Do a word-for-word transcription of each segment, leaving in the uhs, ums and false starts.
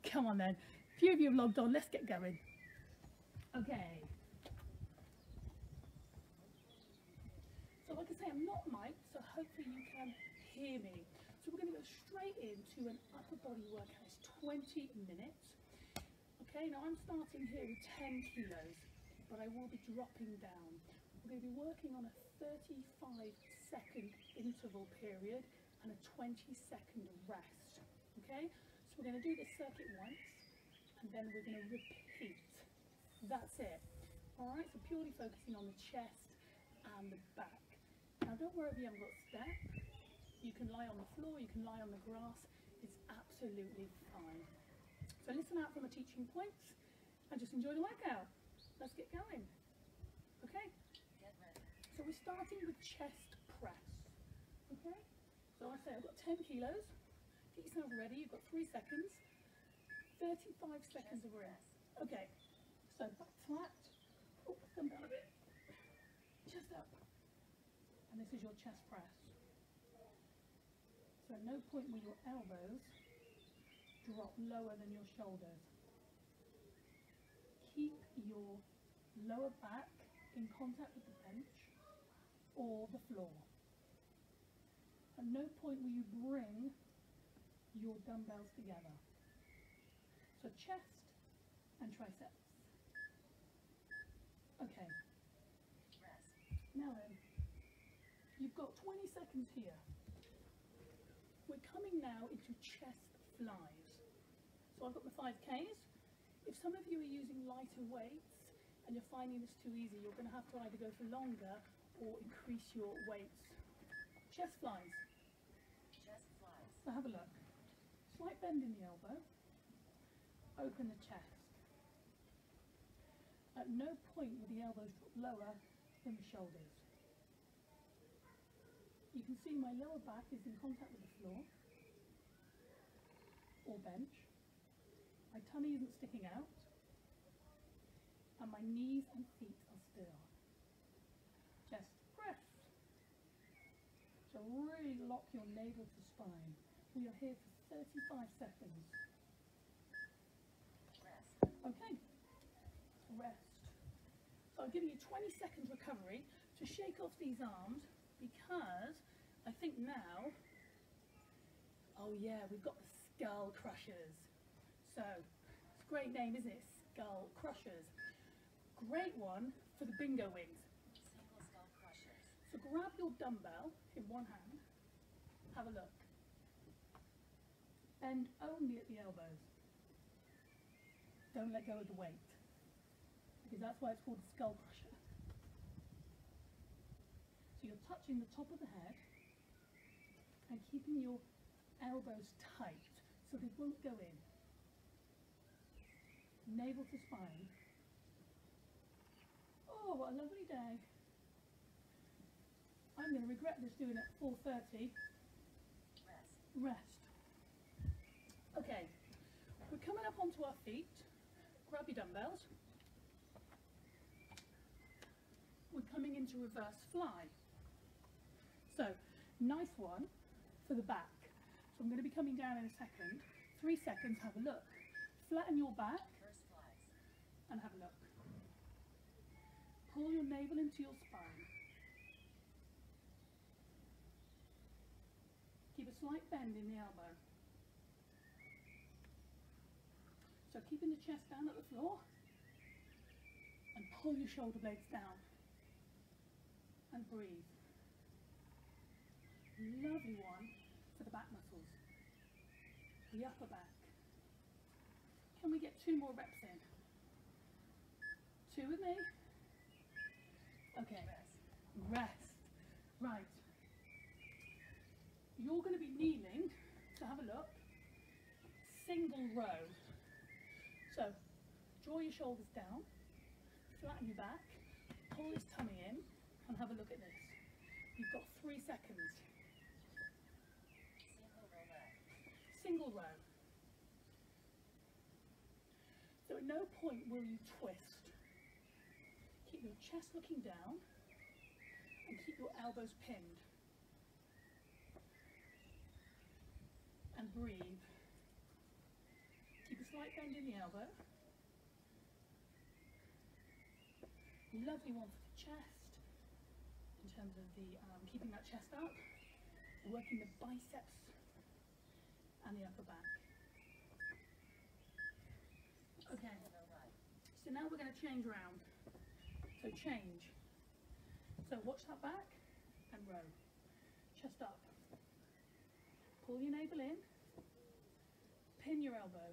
Come on then. A few of you have logged on. Let's get going. Okay. So like I say, I'm not mic'd, so hopefully you can hear me. So we're going to go straight into an upper body workout. It's twenty minutes. Okay, now I'm starting here with ten kilos, but I will be dropping down. We're going to be working on a thirty-five second interval period and a twenty second rest. Okay, so we're going to do this circuit once, and then we're going to repeat. That's it. All right, so purely focusing on the chest and the back. Now don't worry if you haven't got a step. You can lie on the floor, you can lie on the grass. It's absolutely fine. So listen out for my teaching points and just enjoy the workout. Let's get going. Okay? Get ready. So we're starting with chest press. Okay? So I say I've got ten kilos. Get yourself ready. You've got three seconds. thirty-five seconds of rest. Okay. So back flat. Oh, come down a bit. Chest up. And this is your chest press. So at no point will your elbows drop lower than your shoulders. Keep your lower back in contact with the bench or the floor. At no point will you bring your dumbbells together. So chest and triceps. Okay. Rest. Now then, you've got twenty seconds here. We're coming now into chest flies. So I've got my five Ks. If some of you are using lighter weights and you're finding this too easy, you're going to have to either go for longer or increase your weights. Chest flies. Chest flies. So have a look. Slight bend in the elbow. Open the chest. At no point will the elbows drop lower than the shoulders. You can see my lower back is in contact with the floor or bench. My tummy isn't sticking out, and my knees and feet are still. Chest press. So really lock your navel to spine. We are here for thirty-five seconds. Rest. Okay, rest. So I'm giving you twenty seconds recovery to shake off these arms, because I think now, oh yeah, we've got the skull crushers. So, it's a great name, isn't it? Skull crushers. Great one for the bingo wings. Single skull crushers. So grab your dumbbell in one hand, have a look. Bend only at the elbows. Don't let go of the weight, because that's why it's called a skull crusher. So you're touching the top of the head and keeping your elbows tight so they won't go in. Navel to spine. Oh, what a lovely day. I'm going to regret this doing it at four thirty. Rest. Rest. Okay, we're coming up onto our feet. Grab your dumbbells. We're coming into reverse fly. So, nice one for the back. So I'm going to be coming down in a second. Three seconds, have a look. Flatten your back Reverse flies. and have a look. Pull your navel into your spine. Keep a slight bend in the elbow. So keeping the chest down at the floor, and pull your shoulder blades down. And breathe. Lovely one for the back muscles. The upper back. Can we get two more reps in? Two with me? Okay. Rest. Rest. Right. You're going to be kneeling, so have a look. Single row. So, draw your shoulders down, flatten your back, pull this tummy in, and have a look at this. You've got three seconds. Single row left. Single row. So at no point will you twist. Keep your chest looking down and keep your elbows pinned. And breathe. Keep a slight bend in the elbow. Lovely one for the chest, in terms of the um, keeping that chest up, working the biceps and the upper back. Okay, so now we're going to change around. So change. So watch that back and row. Chest up. Pull your navel in. Pin your elbow.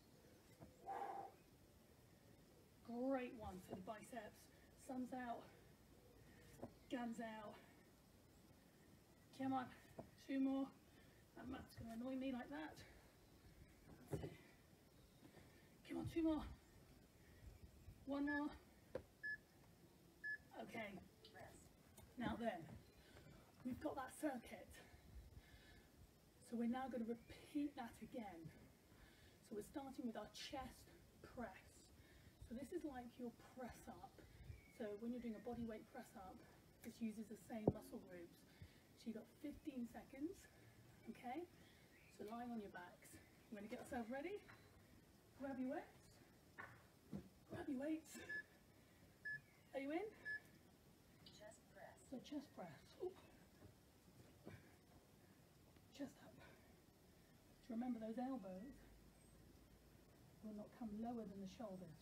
Great one for the biceps. Sun's out. Guns out. Come on. Two more. That mat's going to annoy me like that. Come on, two more. One more. Okay. Now then, we've got that circuit. So we're now going to repeat that again. So we're starting with our chest press. So this is like your press up. So when you're doing a body weight press up, this uses the same muscle groups. So you've got fifteen seconds, okay? So lying on your backs. We're going to get ourselves ready. Grab your weights. Grab your weights. Are you in? Chest press. So chest press. Ooh. Chest up. So remember those elbows will not come lower than the shoulders.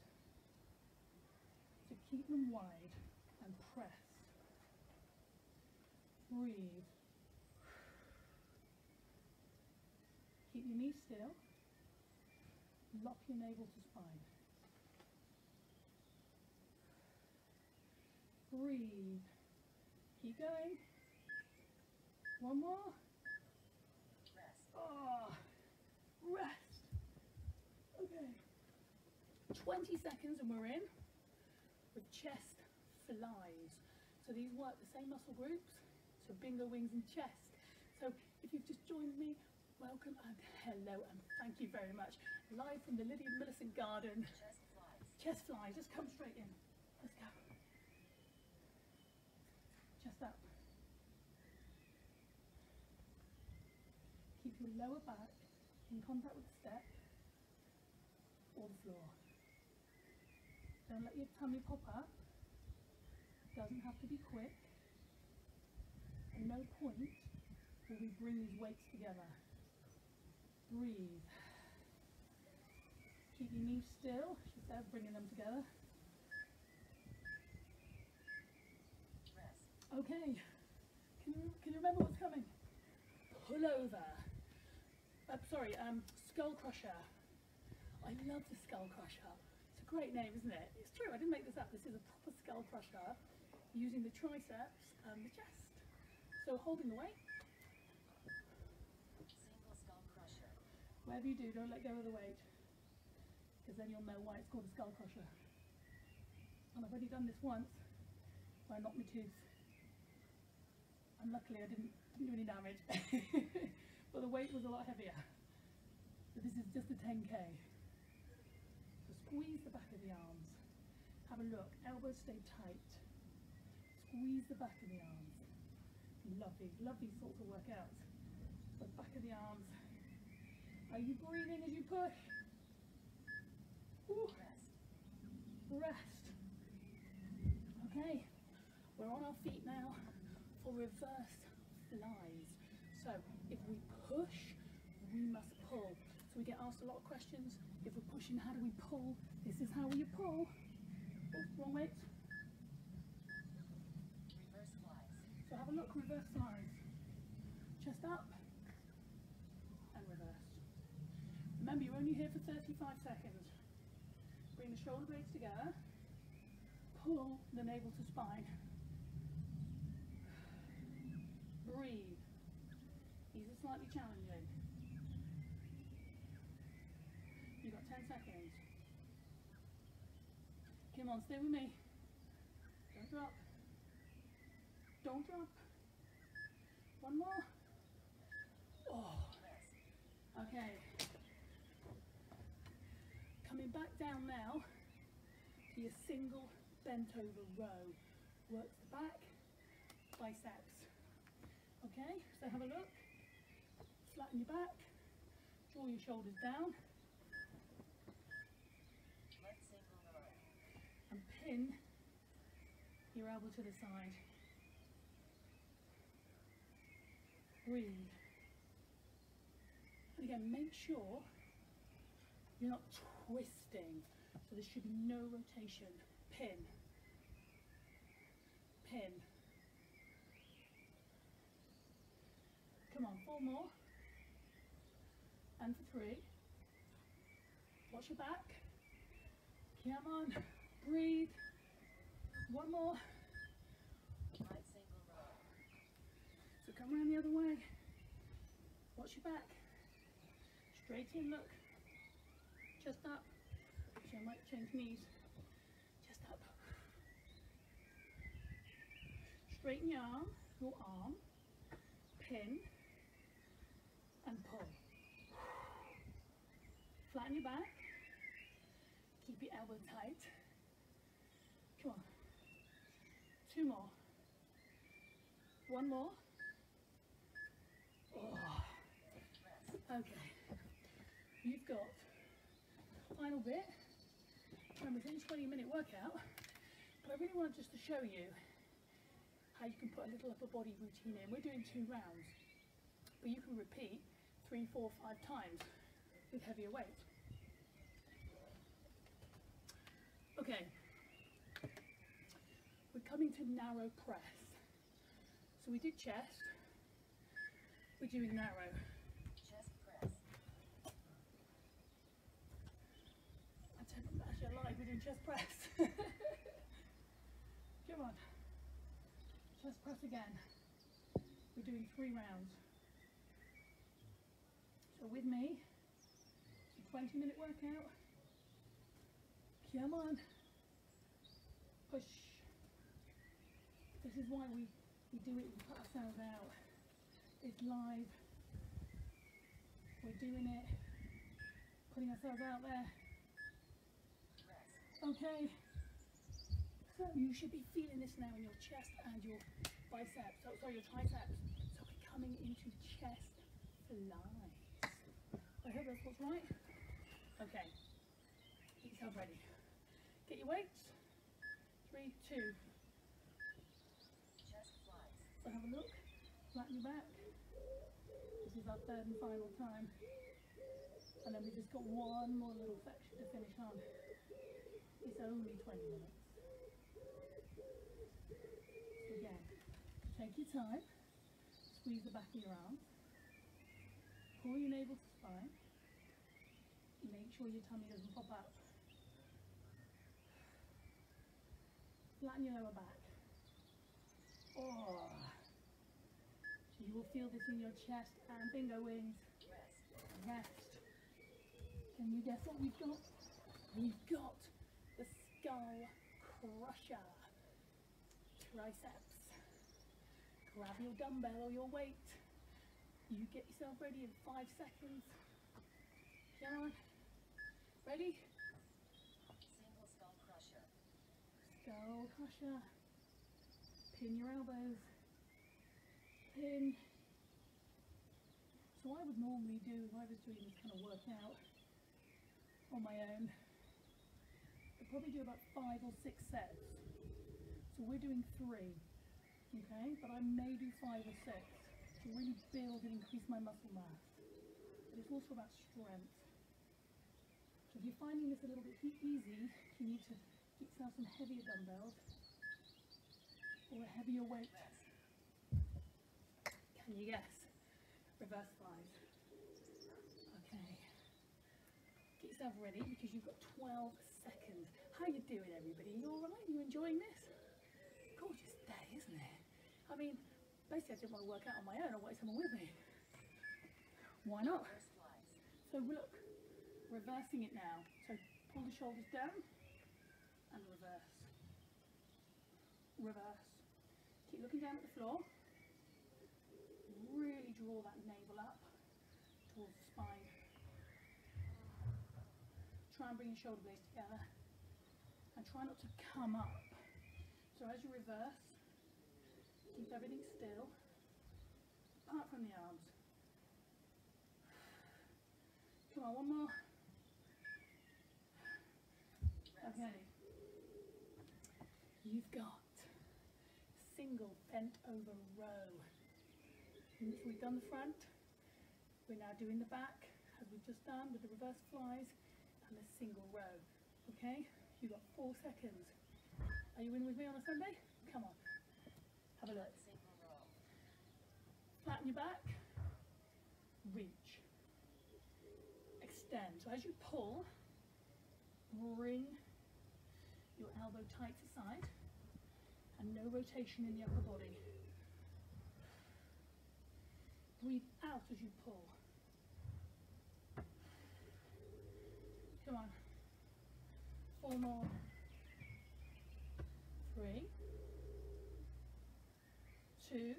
So keep them wide and press. Breathe. Keep your knees still. Lock your navel to spine. Breathe. Keep going. One more. Rest. Oh, rest. Okay. twenty seconds and we're in with chest flies. So these work the same muscle groups. So bingo wings and chest. So if you've just joined me, welcome and hello and thank you very much. Live from the Lydia Millicent Garden. Chest flies. Chest flies. Just come straight in. Let's go. Chest up. Keep your lower back in contact with the step or the floor. Don't let your tummy pop up. Doesn't have to be quick. At no point will we bring these weights together. Breathe. Keep your knees still instead of bringing them together. Rest. Okay. Can you, can you remember what's coming? Pull over. Uh, sorry, um, skull crusher. I love the skull crusher. It's a great name, isn't it? It's true, I didn't make this up. This is a proper skull crusher using the triceps and the chest. So holding the weight. Single skull crusher. Whatever you do, don't let go of the weight, because then you'll know why it's called a skull crusher. And I've already done this once, where I knocked my tooth. And luckily I didn't, didn't do any damage. But the weight was a lot heavier. So this is just a ten K. So squeeze the back of the arms. Have a look. Elbows stay tight. Squeeze the back of the arms. Lovely, lovely sorts of workouts. The back of the arms. Are you breathing as you push? Ooh. Rest. Rest. Okay, we're on our feet now for reverse flies. So if we push, we must pull. So we get asked a lot of questions. If we're pushing, how do we pull? This is how you pull. Oh, wrong weight. Reverse flies. So have a look, reverse flies. Chest up and reverse. Remember, you're only here for thirty-five seconds. Bring the shoulder blades together. Pull the navel to spine. Breathe. These are slightly challenging. You've got ten seconds. Come on, stay with me. Don't drop. Don't drop. One more. Oh. Okay. Coming back down now to your single bent over row. Works the back, biceps. Okay, so have a look. Flatten your back. Draw your shoulders down. elbow to the side. Breathe. And again, make sure you're not twisting. So there should be no rotation. Pin. Pin. Come on, four more. And for three. Watch your back. Come on. Breathe. One more. Right single row. So come around the other way. Watch your back. Straight in, look. Chest up. Actually, I might change knees. Chest up. Straighten your arm, your arm. Pin. And pull. Flatten your back. Keep your elbow tight. Come on. Two more. One more. Oh. Okay. You've got final bit. Remember, it's only a twenty minute workout, but I really wanted just to show you how you can put a little upper body routine in. We're doing two rounds, but you can repeat three, four, five times with heavier weight. Okay. We're coming to narrow press. So we did chest, we're doing narrow. Chest press. I don't know, actually I lied, we're doing chest press. Come on. Chest press again. We're doing three rounds. So with me, it's a twenty minute workout. Come on. Push. This is why we, we do it, we put ourselves out. It's live. We're doing it. Putting ourselves out there. Rest. Okay. So you should be feeling this now in your chest and your biceps. Oh, sorry, your triceps. So we're coming into chest flies. I hope that's what's right. Okay. Get yourself ready. Get your weights. Three, two. Chest flies. So have a look. Flatten your back. This is our third and final time. And then we've just got one more little section to finish on. It's only twenty minutes. So again, take your time. Squeeze the back of your arm. Pull your navel to spine. Make sure your tummy doesn't pop up. Flatten your lower back. Oh. You will feel this in your chest and bingo wings. Rest. Rest. Can you guess what we've got? We've got the skull crusher. Triceps. Grab your dumbbell or your weight. You get yourself ready in five seconds. Come on. Ready? Single skull crusher. Skull crusher. Pin your elbows. Pin. So what I would normally do if I was doing this kind of workout on my own, I'd probably do about five or six sets. So we're doing three, okay? But I may do five or six to really build and increase my muscle mass. But it's also about strength. So if you're finding this a little bit too easy, you need to get yourself some heavier dumbbells or a heavier weight. Can you guess? Reverse flies. Okay. Get yourself ready because you've got twelve seconds. How you doing, everybody? You all right? You enjoying this? Gorgeous day, isn't it? I mean, basically I didn't want to work out on my own. I wanted someone with me. Why not? Reverse flies. So look, reversing it now. So pull the shoulders down and reverse. Reverse. Keep looking down at the floor. Really draw that navel up towards the spine. Try and bring your shoulder blades together and try not to come up. So as you reverse, keep everything still, apart from the arms. Come on, one more. Okay. You've got single bent over row. And so we've done the front, we're now doing the back, as we've just done with the reverse flies and the single row. Okay, you've got four seconds. Are you in with me on a Sunday? Come on, have a look. Single row. Flatten your back, reach, extend. So as you pull, bring your elbow tight to side and no rotation in the upper body. Breathe out as you pull. Come on. Four more. Three. Two.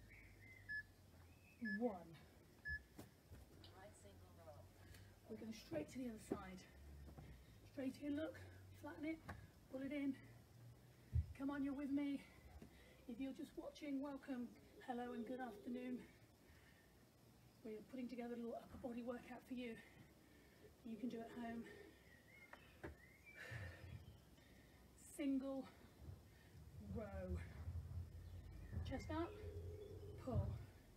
One. Right single row. We're going straight to the other side. Straight here, look. Flatten it. Pull it in. Come on, you're with me. If you're just watching, welcome. Hello and good afternoon. We're putting together a little upper body workout for you. You can do at home. Single row. Chest up, pull.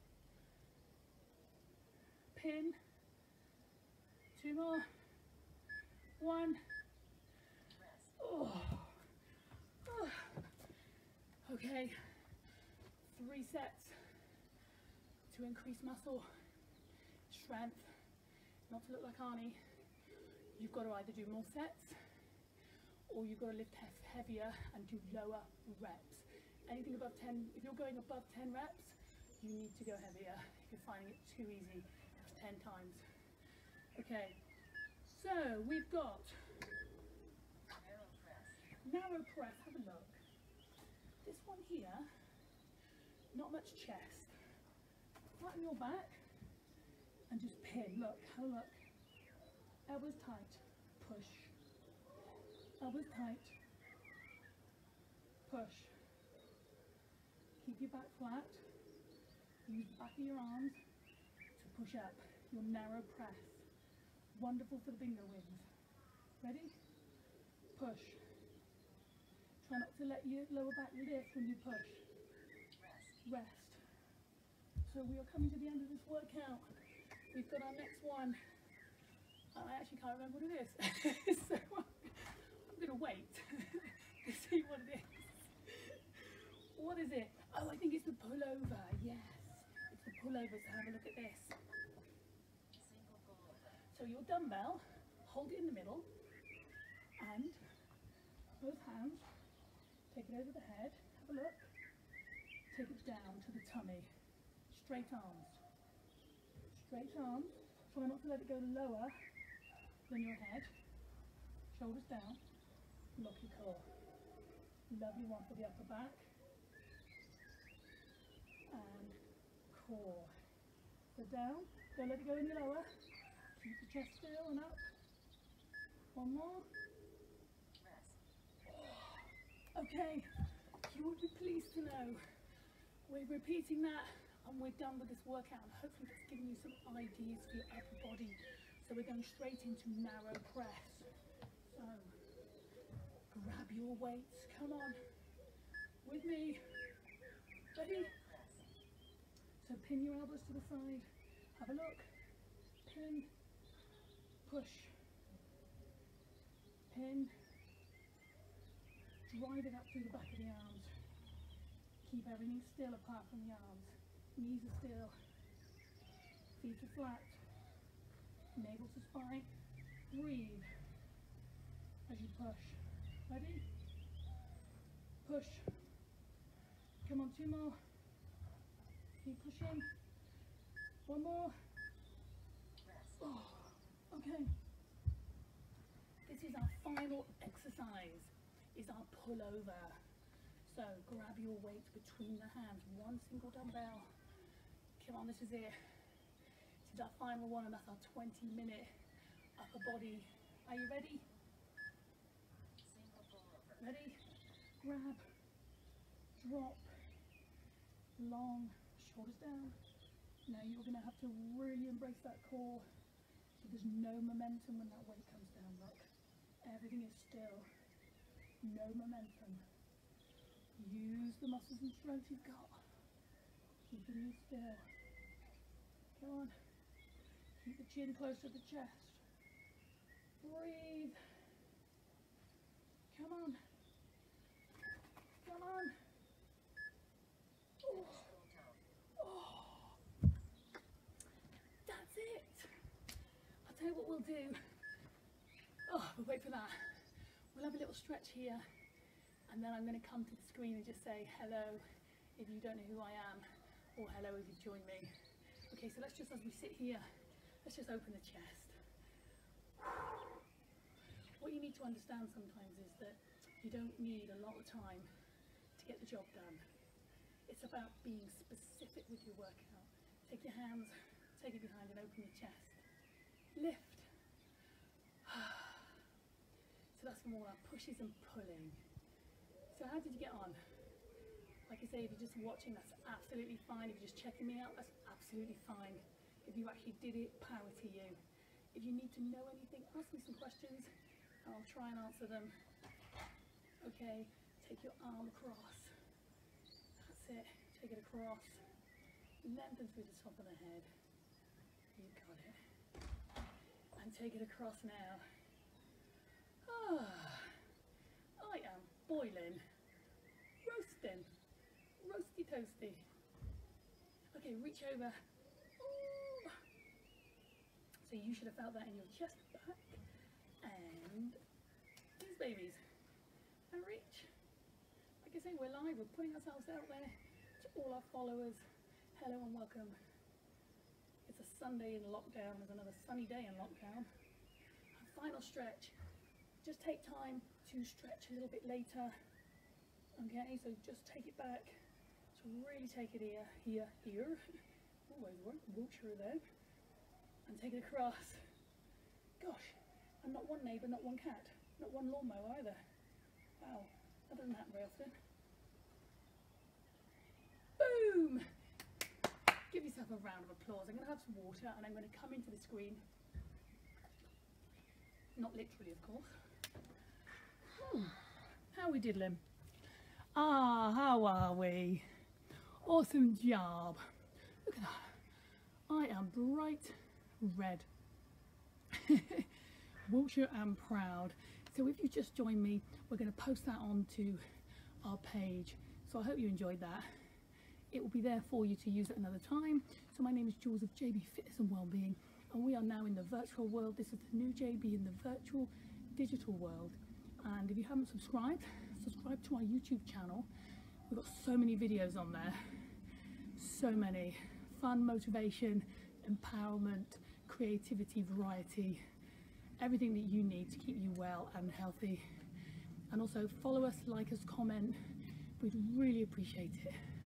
Pin. Two more. One. Oh. Oh. Okay. Three sets to increase muscle strength, not to look like Arnie. You've got to either do more sets or you've got to lift heavier and do lower reps. Anything above ten, if you're going above ten reps, you need to go heavier. If you're finding it too easy, that's ten times. Okay, so we've got Narrow press. narrow press. Have a look. This one here, not much chest. Flatten your back and just pin. Look, have a look. Elbows tight, push. Elbows tight, push. Keep your back flat. Use the back of your arms to push up. Your narrow press. Wonderful for the bingo wins. Ready? Push. Try not to let your lower back lift when you push. Rest. Rest. So we are coming to the end of this workout. We've got our next one. And I actually can't remember what it is. So I'm, I'm going to wait to see what it is. What is it? Oh, I think it's the pullover. Yes, it's the pullover. So have a look at this. Single pullover. So your dumbbell, hold it in the middle, and both hands, take it over the head. Have a look. Take it down to the tummy. Straight arms. Straight arms. Try not to let it go lower than your head. Shoulders down. Lock your core. Lovely one for the upper back. And core. So down. Don't let it go any lower. Keep the chest still and up. One more. Rest. Okay. You would be pleased to know we're repeating that and we're done with this workout, and hopefully that's giving you some ideas for your upper body. So we're going straight into narrow press. So grab your weights, come on, with me. Ready? So pin your elbows to the side, have a look, pin, push, pin, drive it up through the back of the arms. Keep everything still apart from the arms. Knees are still, feet are flat, navel to spine. Breathe as you push. Ready? Push. Come on, two more. Keep pushing. One more. Oh, okay. This is our final exercise, is our pullover. So grab your weight between the hands, one single dumbbell. Come on, this is it. This is our final one, and that's our twenty minute upper body. Are you ready? Single pullover. Ready? Grab, drop, long, shoulders down. Now you're going to have to really embrace that core. So there's no momentum when that weight comes down, look. Everything is still. No momentum. Use the muscles and strength you've got. Keeping you still. Come on. Keep the chin close to the chest. Breathe. Come on. Come on. Oh. Oh. That's it. I'll tell you what we'll do. Oh, we'll wait for that. We'll have a little stretch here, and then I'm going to come to the screen and just say hello if you don't know who I am, or hello if you've joined me. Okay, so let's just, as we sit here, let's just open the chest. What you need to understand sometimes is that you don't need a lot of time to get the job done. It's about being specific with your workout. Take your hands, take it behind and open the chest. Lift. So that's from all our pushes and pulling. So how did you get on? Like I say, if you're just watching, that's absolutely fine. If you're just checking me out, that's absolutely fine. If you actually did it, power to you. If you need to know anything, ask me some questions and I'll try and answer them. Okay, take your arm across. That's it, take it across. Lengthen through the top of the head. You got it. And take it across now. Ah, I am boiling, roasting, roasty toasty. Okay, reach over. Ooh. So you should have felt that in your chest back. And these babies. And reach. Like I say, we're live, we're putting ourselves out there to all our followers. Hello and welcome. It's a Sunday in lockdown, there's another sunny day in lockdown. And final stretch. Just take time to stretch a little bit later. Okay, so just take it back. So really take it here, here, here. Always one Wiltshire there. And take it across. Gosh, and not one neighbour, not one cat, not one lawnmower either. Wow, that doesn't happen very often. Boom! Give yourself a round of applause. I'm going to have some water and I'm going to come into the screen. Not literally, of course. Hmm. How are we diddling? Ah, how are we? Awesome job. Look at that. I am bright red. Wiltshire and proud. So if you just joined me, we're going to post that onto our page. So I hope you enjoyed that. It will be there for you to use at another time. So my name is Jules of J B Fitness and Wellbeing, and we are now in the virtual world. This is the new J B in the virtual digital world. And if you haven't subscribed, subscribe to our YouTube channel. We've got so many videos on there. So many. Fun, motivation, empowerment, creativity, variety. Everything that you need to keep you well and healthy. And also follow us, like us, comment. We'd really appreciate it.